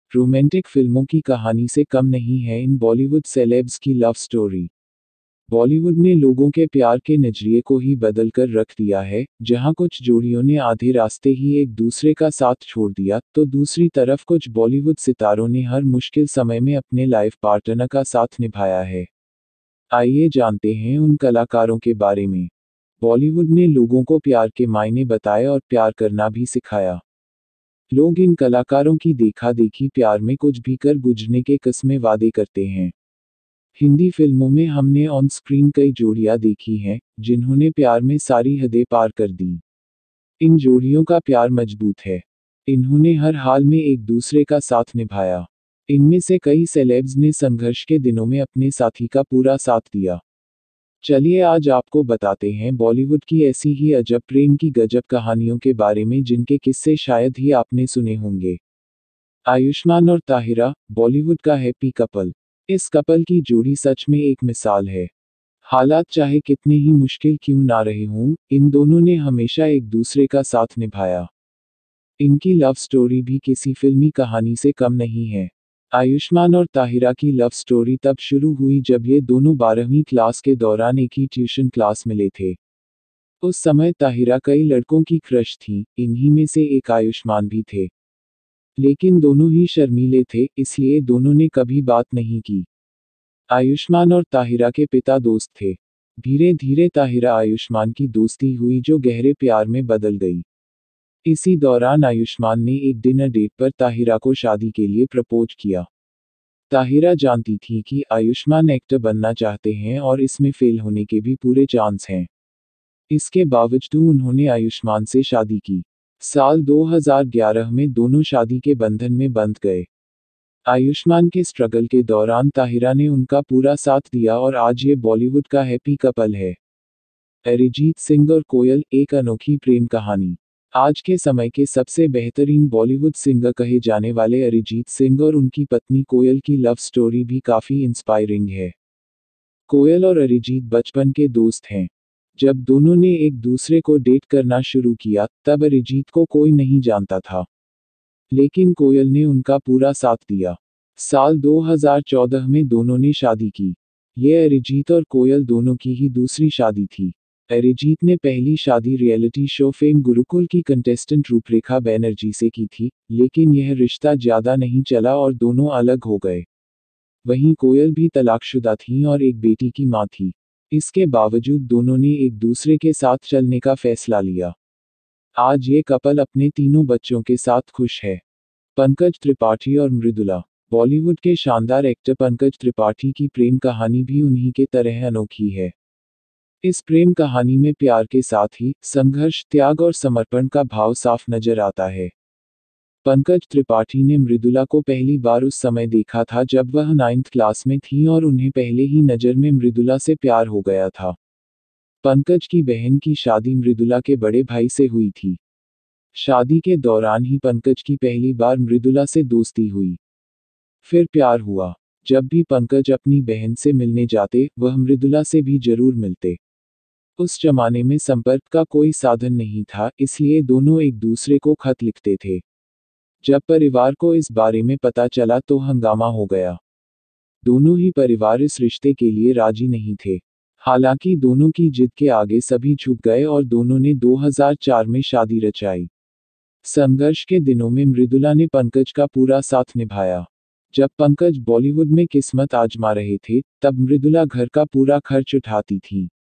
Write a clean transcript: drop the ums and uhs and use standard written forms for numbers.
Romantic फिल्मों की कहानी से कम नहीं है इन बॉलीवुड सेलेब्स की लव स्टोरी। बॉलीवुड ने लोगों के प्यार के नजरिए को ही बदल कर रख दिया है। जहां कुछ जोड़ियों ने आधे रास्ते ही एक दूसरे का साथ छोड़ दिया, तो दूसरी तरफ कुछ बॉलीवुड सितारों ने हर मुश्किल समय में अपने लाइफ पार्टनर का साथ निभाया है। आइए जानते हैं उन कलाकारों के बारे में। बॉलीवुड ने लोगों को प्यार के मायने बताए और प्यार करना भी सिखाया। लोग इन कलाकारों की देखा देखी प्यार में कुछ भी कर गुजरने के कस्मे वादे करते हैं। हिंदी फिल्मों में हमने ऑन स्क्रीन कई जोड़ियां देखी हैं, जिन्होंने प्यार में सारी हदें पार कर दी। इन जोड़ियों का प्यार मजबूत है। इन्होंने हर हाल में एक दूसरे का साथ निभाया। इनमें से कई सेलेब्स ने संघर्ष के दिनों में अपने साथी का पूरा साथ दिया। चलिए आज आपको बताते हैं बॉलीवुड की ऐसी ही अजब प्रेम की गजब कहानियों के बारे में जिनके किस्से शायद ही आपने सुने होंगे। आयुष्मान और ताहिरा, बॉलीवुड का हैप्पी कपल। इस कपल की जोड़ी सच में एक मिसाल है। हालात चाहे कितने ही मुश्किल क्यों ना रहे हों, इन दोनों ने हमेशा एक दूसरे का साथ निभाया। इनकी लव स्टोरी भी किसी फिल्मी कहानी से कम नहीं है। आयुष्मान और ताहिरा की लव स्टोरी तब शुरू हुई जब ये दोनों 12वीं क्लास के दौरान एक ही ट्यूशन क्लास में मिले थे। उस समय ताहिरा कई लड़कों की क्रश थी, इन्हीं में से एक आयुष्मान भी थे। लेकिन दोनों ही शर्मीले थे, इसलिए दोनों ने कभी बात नहीं की। आयुष्मान और ताहिरा के पिता दोस्त थे। धीरे धीरे ताहिरा आयुष्मान की दोस्ती हुई जो गहरे प्यार में बदल गई। इसी दौरान आयुष्मान ने एक डिनर डेट पर ताहिरा को शादी के लिए प्रपोज किया। ताहिरा जानती थी कि आयुष्मान एक्टर बनना चाहते हैं और इसमें फेल होने के भी पूरे चांस हैं। इसके बावजूद उन्होंने आयुष्मान से शादी की। साल 2011 में दोनों शादी के बंधन में बंध गए। आयुष्मान के स्ट्रगल के दौरान ताहिरा ने उनका पूरा साथ दिया और आज ये बॉलीवुड का हैप्पी कपल है। अरिजीत सिंह और कोयल, एक अनोखी प्रेम कहानी। आज के समय के सबसे बेहतरीन बॉलीवुड सिंगर कहे जाने वाले अरिजीत सिंह और उनकी पत्नी कोयल की लव स्टोरी भी काफी इंस्पायरिंग है। कोयल और अरिजीत बचपन के दोस्त हैं। जब दोनों ने एक दूसरे को डेट करना शुरू किया, तब अरिजीत को कोई नहीं जानता था। लेकिन कोयल ने उनका पूरा साथ दिया। साल 2014 में दोनों ने शादी की। ये अरिजीत और कोयल दोनों की ही दूसरी शादी थी। अरिजीत ने पहली शादी रियलिटी शो फेम गुरुकुल की कंटेस्टेंट रूपरेखा बैनर्जी से की थी, लेकिन यह रिश्ता ज्यादा नहीं चला और दोनों अलग हो गए। वहीं कोयल भी तलाकशुदा थीं और एक बेटी की मां थी। इसके बावजूद दोनों ने एक दूसरे के साथ चलने का फैसला लिया। आज ये कपल अपने तीनों बच्चों के साथ खुश है। पंकज त्रिपाठी और मृदुला। बॉलीवुड के शानदार एक्टर पंकज त्रिपाठी की प्रेम कहानी भी उन्हीं के तरह अनोखी है। इस प्रेम कहानी में प्यार के साथ ही संघर्ष, त्याग और समर्पण का भाव साफ नजर आता है। पंकज त्रिपाठी ने मृदुला को पहली बार उस समय देखा था जब वह 9th क्लास में थी और उन्हें पहले ही नजर में मृदुला से प्यार हो गया था। पंकज की बहन की शादी मृदुला के बड़े भाई से हुई थी। शादी के दौरान ही पंकज की पहली बार मृदुला से दोस्ती हुई। फिर प्यार हुआ। जब भी पंकज अपनी बहन से मिलने जाते, वह मृदुला से भी जरूर मिलते। उस जमाने में संपर्क का कोई साधन नहीं था, इसलिए दोनों एक दूसरे को खत लिखते थे। जब परिवार को इस बारे में पता चला तो हंगामा हो गया। दोनों ही परिवार इस रिश्ते के लिए राजी नहीं थे। हालांकि दोनों की जिद के आगे सभी झुक गए और दोनों ने 2004 में शादी रचाई। संघर्ष के दिनों में मृदुला ने पंकज का पूरा साथ निभाया। जब पंकज बॉलीवुड में किस्मत आजमा रहे थे, तब मृदुला घर का पूरा खर्च उठाती थी।